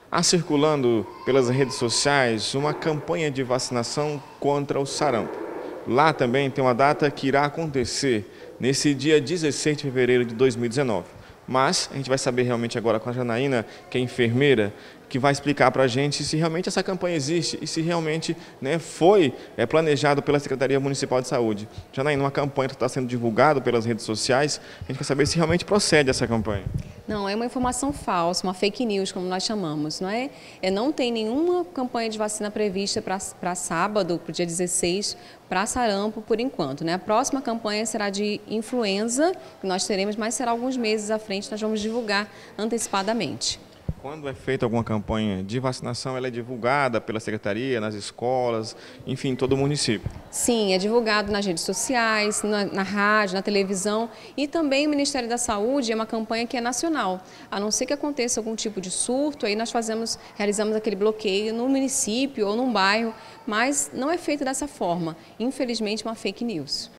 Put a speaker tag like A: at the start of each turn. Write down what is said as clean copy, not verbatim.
A: Há circulando pelas redes sociais uma campanha de vacinação contra o sarampo. Lá também tem uma data que irá acontecer nesse dia 16 de fevereiro de 2019. Mas a gente vai saber realmente agora com a Janaína, que é enfermeira, que vai explicar para a gente se realmente essa campanha existe e se realmente foi planejado pela Secretaria Municipal de Saúde. Janaína, uma campanha que está sendo divulgada pelas redes sociais, a gente quer saber se realmente procede essa campanha.
B: Não, é uma informação falsa, uma fake news, como nós chamamos, não é? Não tem nenhuma campanha de vacina prevista para sábado, para o dia 16, para sarampo, por enquanto, né? A próxima campanha será de influenza, que nós teremos, mas será alguns meses à frente, nós vamos divulgar antecipadamente.
A: Quando é feita alguma campanha de vacinação, ela é divulgada pela Secretaria, nas escolas, enfim, em todo o município?
B: Sim, é divulgado nas redes sociais, na rádio, na televisão e também o Ministério da Saúde é uma campanha que é nacional. A não ser que aconteça algum tipo de surto, aí nós realizamos aquele bloqueio no município ou num bairro, mas não é feito dessa forma. Infelizmente, uma fake news.